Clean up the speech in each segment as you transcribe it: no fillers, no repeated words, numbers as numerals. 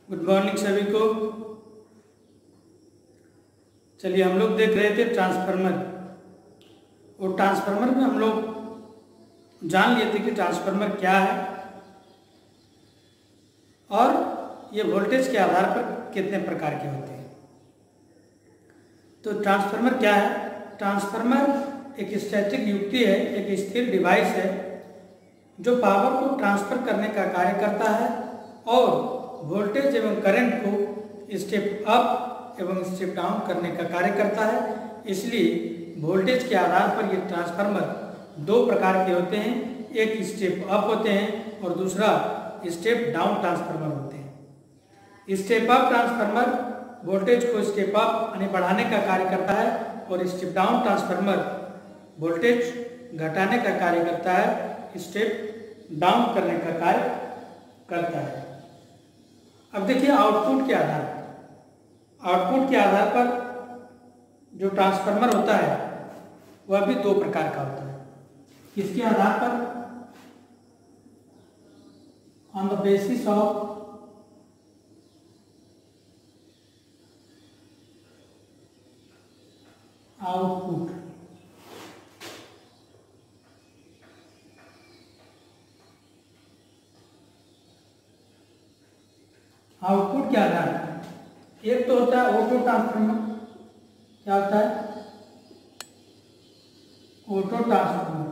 Good morning सभी को। चलिए हम लोग देख रहे थे ट्रांसफार्मर, और ट्रांसफार्मर में हम लोग जान लिए थे कि ट्रांसफार्मर क्या है और ये वोल्टेज के आधार पर कितने प्रकार के होते हैं। तो ट्रांसफार्मर क्या है? ट्रांसफार्मर एक स्टैटिक युक्ति है, एक स्थिर डिवाइस है जो पावर को ट्रांसफर करने का कार्य करता है और वोल्टेज एवं करंट को स्टेप अप एवं स्टेप डाउन करने का कार्य करता है। इसलिए वोल्टेज के आधार पर ये ट्रांसफार्मर दो प्रकार के होते हैं, एक स्टेप अप होते हैं और दूसरा स्टेप डाउन ट्रांसफार्मर होते हैं। स्टेप अप ट्रांसफार्मर वोल्टेज को स्टेप अप यानी बढ़ाने का कार्य करता है और स्टेप डाउन ट्रांसफार्मर वोल्टेज घटाने का कार्य करता है, स्टेप डाउन करने का कार्य करता है। अब देखिए आउटपुट के आधार पर जो ट्रांसफार्मर होता है वह भी दो प्रकार का होता है। किसके आधार पर? On the basis of output. Output के आधार पर एक तो होता है ऑटो ट्रांसफार्मर। क्या होता है? Auto transformer.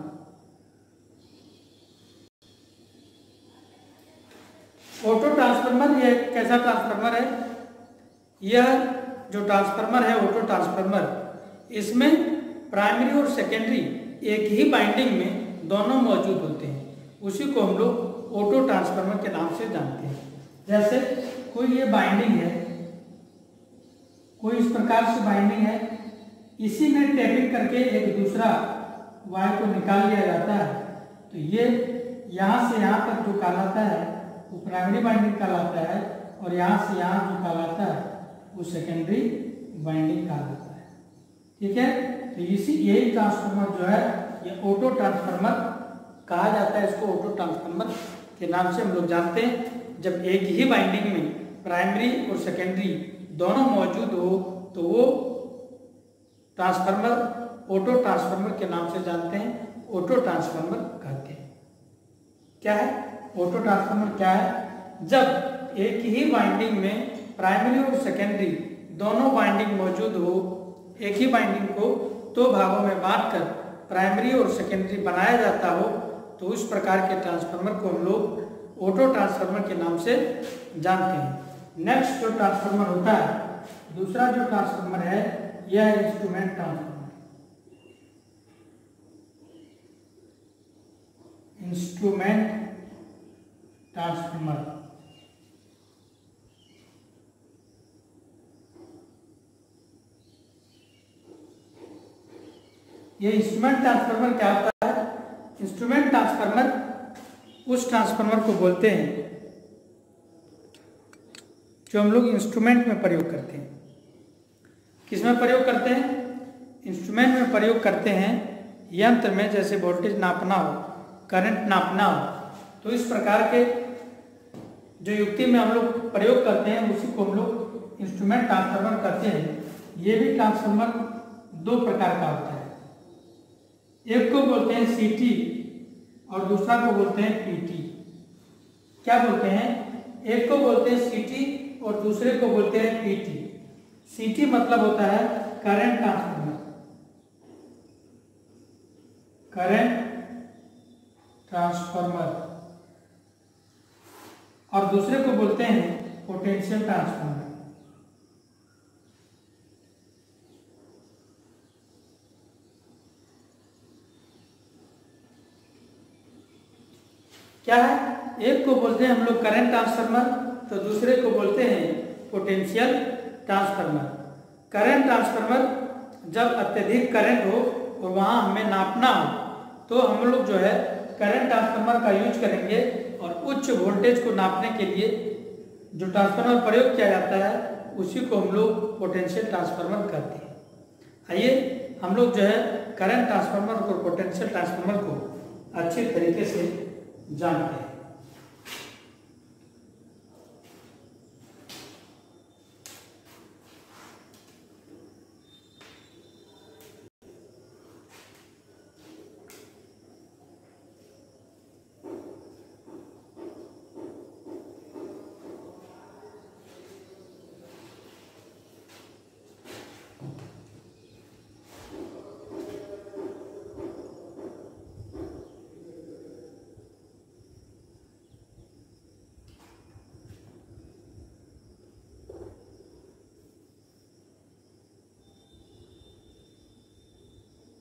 ऑटो ट्रांसफार्मर यह कैसा ट्रांसफार्मर है? यह जो ट्रांसफार्मर है ऑटो ट्रांसफार्मर, इसमें प्राइमरी और सेकेंडरी एक ही बाइंडिंग में दोनों मौजूद होते हैं। उसी को हम लोग ऑटो ट्रांसफार्मर के नाम से जानते हैं। जैसे कोई ये बाइंडिंग है, कोई इस प्रकार से बाइंडिंग है, इसी में टैपिंग करके एक दूसरा वायर को निकाल लिया जाता है। तो ये यहाँ से यहाँ तक जो कहलाता है वो प्राइमरी बाइंडिंग कहलाता है और यहाँ से यहाँ जो कहलाता है वो सेकेंडरी बाइंडिंग कहलाता है। ठीक है, तो यही ट्रांसफार्मर जो है ये ऑटो ट्रांसफार्मर कहा जाता है। इसको ऑटो ट्रांसफार्मर के नाम से हम लोग जानते हैं। जब एक ही बाइंडिंग में प्राइमरी और सेकेंडरी दोनों मौजूद हो तो वो ट्रांसफार्मर ऑटो ट्रांसफार्मर के नाम से जानते हैं, ऑटो ट्रांसफार्मर कहते हैं। क्या है ऑटो ट्रांसफार्मर? क्या है? जब एक ही बाइंडिंग में प्राइमरी और सेकेंडरी दोनों बाइंडिंग मौजूद हो, एक ही बाइंडिंग को दो भागों में बांटकर प्राइमरी और सेकेंडरी बनाया जाता हो, तो उस प्रकार के ट्रांसफार्मर को हम लोग ऑटो ट्रांसफार्मर के नाम से जानते हैं। नेक्स्ट जो ट्रांसफार्मर होता है, दूसरा जो ट्रांसफार्मर है यह है इंस्ट्रूमेंट ट्रांसफार्मर। इंस्ट्रूमेंट ट्रांसफार्मर ये इंस्ट्रूमेंट ट्रांसफार्मर क्या होता है? इंस्ट्रूमेंट ट्रांसफार्मर उस ट्रांसफार्मर को बोलते हैं जो हम लोग इंस्ट्रूमेंट में प्रयोग करते हैं। किसमें प्रयोग करते हैं? इंस्ट्रूमेंट में प्रयोग करते हैं यंत्र में, जैसे वोल्टेज नापना हो, करंट नापना हो, तो इस प्रकार के जो युक्ति में हम लोग प्रयोग करते हैं उसी को हम लोग इंस्ट्रूमेंट ट्रांसफार्मर कहते हैं। ये भी ट्रांसफार्मर दो प्रकार का होता है, एक को बोलते हैं सीटी और दूसरा को बोलते हैं पीटी। क्या बोलते हैं? एक को बोलते हैं सीटी और दूसरे को बोलते हैं पीटी। सीटी मतलब होता है करंट ट्रांसफार्मर, करंट ट्रांसफार्मर, और दूसरे को बोलते हैं पोटेंशियल ट्रांसफार्मर। क्या है? एक को बोलते हैं हम लोग करंट ट्रांसफार्मर, तो दूसरे को बोलते हैं पोटेंशियल ट्रांसफार्मर। करंट ट्रांसफार्मर जब अत्यधिक करंट हो और वहाँ हमें नापना हो तो हम लोग जो है करंट ट्रांसफार्मर का यूज करेंगे, और उच्च वोल्टेज को नापने के लिए जो ट्रांसफार्मर प्रयोग किया जाता है उसी को हम लोग पोटेंशियल ट्रांसफार्मर कहते हैं। आइए हम लोग जो है करंट ट्रांसफार्मर और पोटेंशियल ट्रांसफार्मर को अच्छे तरीके से जानते हैं।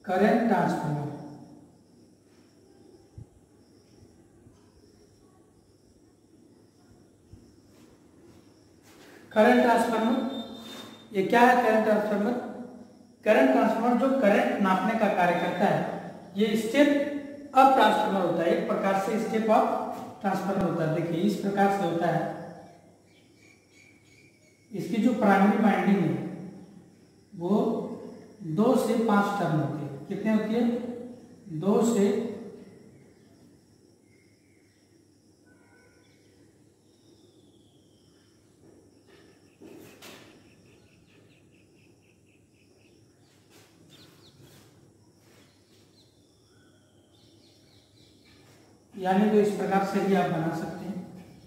Current transformer. करंट ट्रांसफार्मर ये क्या है? करंट ट्रांसफार्मर, करंट ट्रांसफार्मर जो करंट नापने का कार्य करता है, ये स्टेप अप ट्रांसफार्मर होता है। एक प्रकार से स्टेप अप ट्रांसफार्मर होता है। देखिए इस प्रकार से होता है। इसकी जो प्राइमरी वाइंडिंग है वो 2 से 5 टर्न होती है। कितने होती है? 2 से यानी तो इस प्रकार से भी आप बना सकते हैं।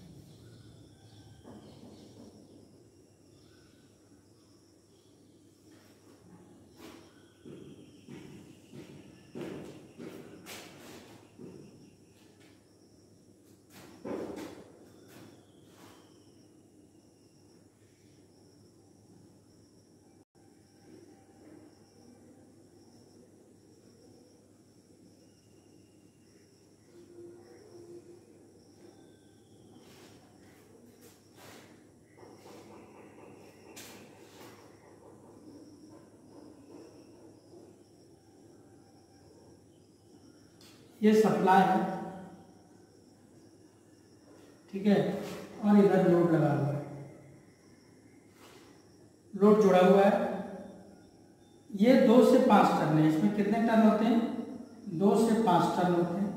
ये सप्लाई है, ठीक है, और इधर लोड लगा हुआ है, लोड जुड़ा हुआ है। ये 2 से 5 टर्न है। इसमें कितने टर्न होते हैं? 2 से 5 टर्न होते हैं।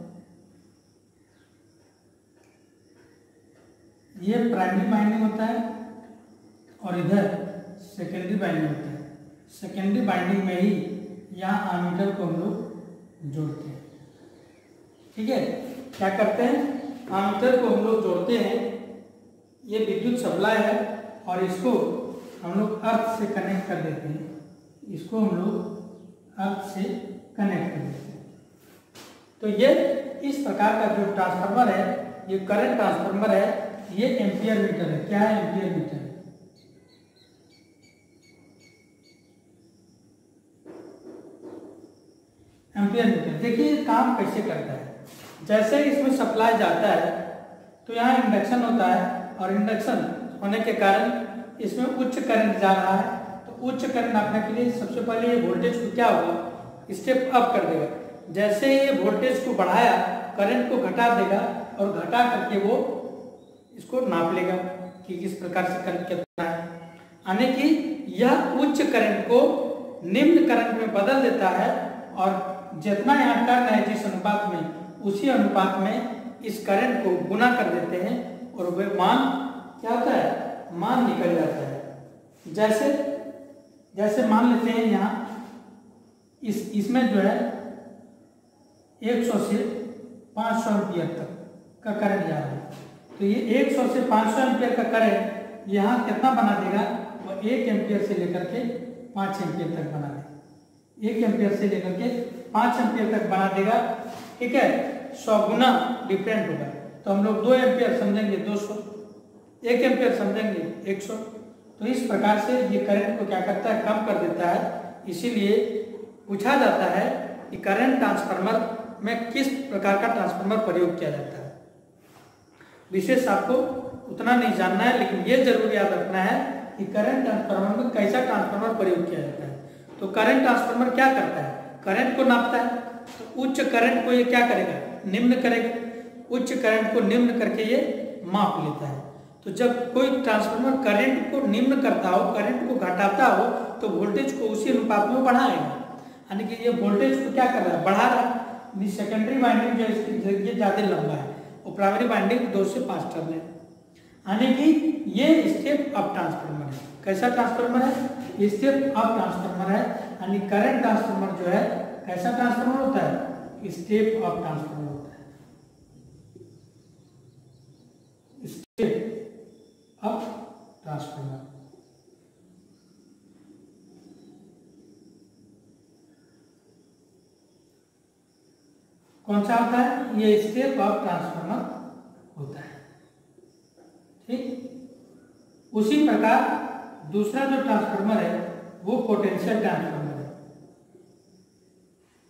ये प्राइमरी बाइंडिंग होता है और इधर सेकेंडरी बाइंडिंग होता है। सेकेंडरी बाइंडिंग में ही यहाँ एमीटर को हम लोग जोड़ते हैं, ठीक है। क्या करते हैं? एमीटर को हम लोग जोड़ते हैं। ये विद्युत सप्लाई है और इसको हम लोग अर्थ से कनेक्ट कर देते हैं। इसको हम लोग अर्थ से कनेक्ट कर देते हैं। तो ये इस प्रकार का जो ट्रांसफार्मर है, ये करंट ट्रांसफार्मर है। ये एम्पियर मीटर है। क्या है? Ampere metre. एम्पियर मीटर देखिए काम कैसे करता है। जैसे इसमें सप्लाई जाता है तो यहाँ इंडक्शन होता है और इंडक्शन होने के कारण इसमें उच्च करंट जा रहा है। तो उच्च करंट नापने के लिए सबसे पहले ये वोल्टेज को क्या होगा? स्टेप अप कर देगा। जैसे ये वोल्टेज को बढ़ाया, करंट को घटा देगा और घटा करके वो इसको नाप लेगा कि किस प्रकार से करंट कितना है। यानी कि यह उच्च करंट को निम्न करंट में बदल देता है और जितना यहाँ टर्न है जिस अनुपात में, उसी अनुपात में इस करंट को गुना कर देते हैं और वह मान क्या होता है? मान निकल जाता है। जैसे मान लेते हैं यहाँ इसमें जो है 100 से 500 एम्पियर तक का करंट जा रहा है। तो ये 100 से 500 एम्पियर का करंट यहाँ कितना बना देगा? वो 1 एम्पियर से लेकर के 5 एम्पियर तक बना देगा। 1 एम्पियर से लेकर के 5 एम्पियर तक बना देगा, ठीक है। 100 गुना डिफरेंट होगा। तो हम लोग 2 एम्पियर समझेंगे 200, 1 एम्पियर समझेंगे 100। तो इस प्रकार से ये करंट को क्या करता है? कम कर देता है। इसीलिए पूछा जाता है कि करंट ट्रांसफार्मर में किस प्रकार का ट्रांसफार्मर प्रयोग किया जाता है। विशेष आपको उतना नहीं जानना है, लेकिन ये जरूर याद रखना है कि करंट ट्रांसफार्मर में कैसा ट्रांसफार्मर प्रयोग किया जाता है। तो करंट ट्रांसफार्मर क्या करता है? करंट को नापता है। तो उच्च करंट को ये क्या करेगा? निम्न करेगा। उच्च करंट को निम्न करके ये माप लेता है। तो जब कोई ट्रांसफार्मर करंट को निम्न करता हो, करंट को घटाता हो, तो वोल्टेज को उसी अनुपात में बढ़ाएगा। यानी कि ये वोल्टेज को क्या कर रहा है? बढ़ा रहा है। सेकेंडरी वाइंडिंग जो इसकी जरिए ज्यादा लंबा है और प्राइमरी वाइंडिंग 2 से 5 टर्न है। यानी कि ये स्टेप अप ट्रांसफार्मर है। कैसा ट्रांसफार्मर है? स्टेप अप ट्रांसफार्मर है। यानी करंट ट्रांसफार्मर जो है कैसा ट्रांसफार्मर होता है? स्टेप अप ट्रांसफार्मर होता है। Step up transformer. कौन सा होता है? ये स्टेप अप ट्रांसफार्मर होता है, ठीक। उसी प्रकार दूसरा जो ट्रांसफार्मर है वो पोटेंशियल ट्रांसफार्मर है।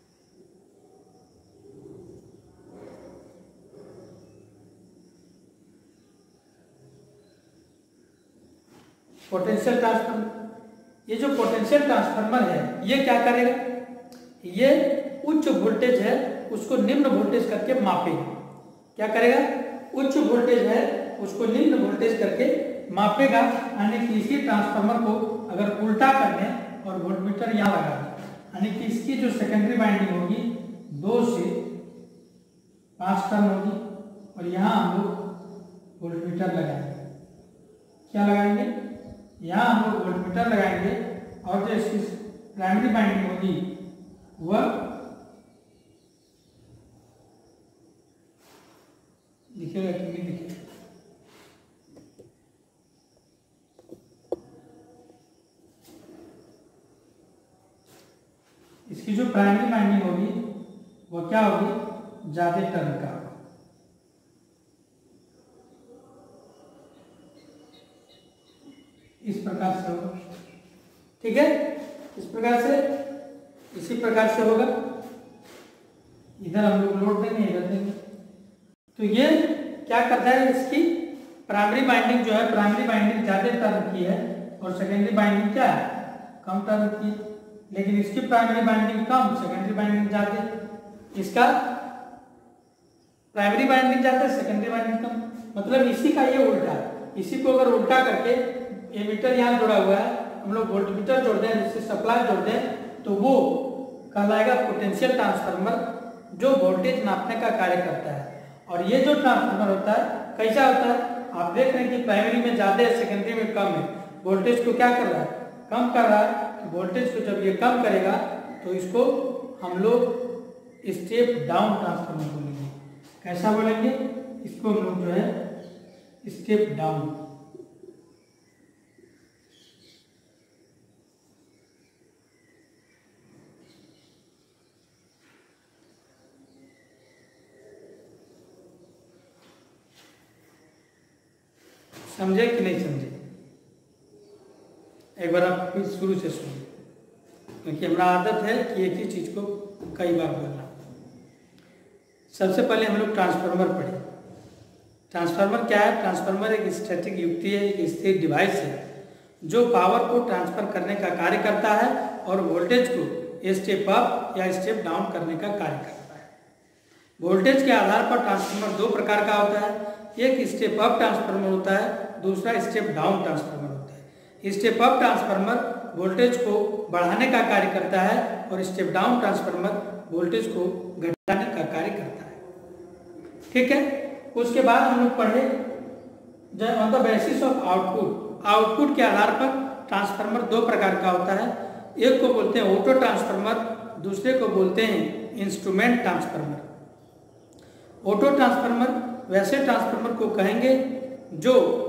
Potential transformer. ये जो पोटेंशियल ट्रांसफार्मर है ये क्या करेगा, ये उच्च वोल्टेज है उसको निम्न वोल्टेज करके मापेगा। क्या करेगा, उच्च वोल्टेज है उसको निम्न वोल्टेज करके मापेगा। यानी कि इसी ट्रांसफार्मर को अगर उल्टा कर दें और वोल्टमीटर यहाँ लगा दें, यानी कि इसकी जो सेकेंडरी वाइंडिंग होगी 2 से 5 टर्न होगी और यहाँ हम लोग वोल्टमीटर लगाएंगे। क्या लगाएंगे, यहाँ हम लोग वोल्टमीटर लगाएंगे और जो इसकी प्राइमरी वाइंडिंग होगी वह दिखेगा कि नहीं दिखेगा, इसकी जो प्राइमरी वाइंडिंग होगी वो क्या होगी, ज्यादा टर्न का होगा। इस प्रकार से होगा, ठीक है, इस प्रकार से, इसी प्रकार से होगा। इधर हम लोग लोड देंगे, इधर देंगे। तो ये क्या करता है, इसकी प्राइमरी वाइंडिंग जो है, प्राइमरी वाइंडिंग ज्यादा टर्न की है और सेकेंडरी वाइंडिंग क्या है, कम टर्न की। लेकिन इसकी प्राइमरी वाइंडिंग कम, सेकेंडरी वाइंडिंग ज्यादा, इसका प्राइमरी वाइंडिंग ज्यादा, सेकेंडरी वाइंडिंग कम। मतलब इसी का ये उल्टा, इसी को अगर उल्टा करके एमीटर यहाँ जुड़ा हुआ है, हम लोग वोल्टमीटर जोड़ दें, जिससे सप्लाई जोड़ दें, तो वो कहलाएगा पोटेंशियल ट्रांसफार्मर, जो वोल्टेज नापने का कार्य करता है। और ये जो ट्रांसफार्मर होता है कैसा होता है, आप देख रहे हैं कि प्राइमरी में ज्यादा है, सेकेंडरी में कम है। वोल्टेज को क्या कर रहा है, कम कर रहा है। तो वोल्टेज को जब ये कम करेगा तो इसको हम लोग स्टेप डाउन ट्रांसफार्मर बोलेंगे। कैसा बोलेंगे, इसको हम लोग जो है स्टेप डाउन। समझे कि नहीं समझे, एक बार आप फिर शुरू से सुनिए, क्योंकि हमारा आदत है कि एक ही चीज को कई बार बोलना। सबसे पहले हम लोग ट्रांसफार्मर पढ़े। ट्रांसफार्मर क्या है, ट्रांसफार्मर एक स्टैटिक युक्ति है, एक स्थिर डिवाइस है जो पावर को ट्रांसफर करने का कार्य करता है और वोल्टेज को स्टेप अप या स्टेप डाउन करने का कार्य करता है। वोल्टेज के आधार पर ट्रांसफार्मर 2 प्रकार का होता है, एक स्टेप अप ट्रांसफार्मर होता है, दूसरा स्टेप डाउन ट्रांसफार्मर होता है। स्टेप अप ट्रांसफार्मर वोल्टेज को बढ़ाने का कार्य करता है और स्टेप डाउन ट्रांसफार्मर वोल्टेज को घटाने का कार्य करता है। ठीक है, उसके बाद हम लोग पढ़े on the basis of output. Output के आधार पर ट्रांसफार्मर 2 प्रकार का होता है, एक को बोलते हैं ऑटो ट्रांसफार्मर, दूसरे को बोलते हैं इंस्ट्रूमेंट ट्रांसफार्मर। ऑटो ट्रांसफार्मर वैसे ट्रांसफार्मर को कहेंगे जो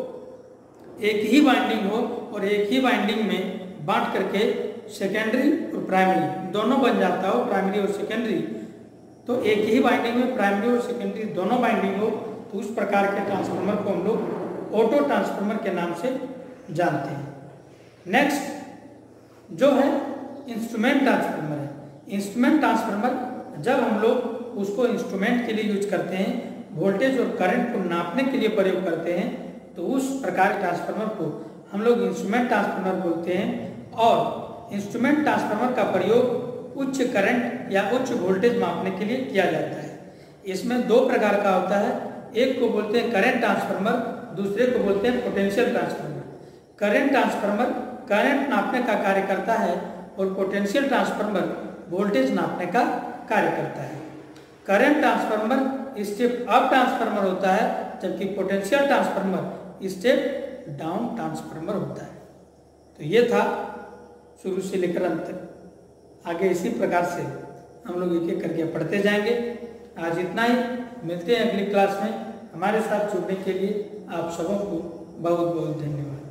एक ही वाइंडिंग हो और एक ही वाइंडिंग में बांट करके सेकेंडरी और प्राइमरी दोनों बन जाता हो, प्राइमरी और सेकेंडरी। तो एक ही वाइंडिंग में प्राइमरी और सेकेंडरी दोनों वाइंडिंग हो, तो उस प्रकार के ट्रांसफार्मर को हम लोग ऑटो ट्रांसफार्मर के नाम से जानते हैं। नेक्स्ट जो है इंस्ट्रूमेंट ट्रांसफार्मर है। इंस्ट्रूमेंट ट्रांसफार्मर जब हम लोग उसको इंस्ट्रूमेंट के लिए यूज करते हैं, वोल्टेज और करंट को नापने के लिए प्रयोग करते हैं, तो उस प्रकार के ट्रांसफार्मर को हम लोग इंस्ट्रूमेंट ट्रांसफार्मर बोलते हैं। और इंस्ट्रूमेंट ट्रांसफार्मर का प्रयोग उच्च करंट या उच्च वोल्टेज मापने के लिए किया जाता है। इसमें 2 प्रकार का होता है, एक को बोलते हैं करंट ट्रांसफार्मर, दूसरे को बोलते हैं potential transformer. Current transformer current नापने का कार्य करता है और पोटेंशियल ट्रांसफार्मर वोल्टेज नापने का कार्य करता है। Current transformer step up transformer होता है, जबकि potential transformer step down transformer होता है। तो ये था शुरू से लेकर अंत तक। आगे इसी प्रकार से हम लोग एक एक करके पढ़ते जाएंगे। आज इतना ही, मिलते हैं अगली क्लास में। हमारे साथ जुड़ने के लिए आप सबों को बहुत बहुत धन्यवाद।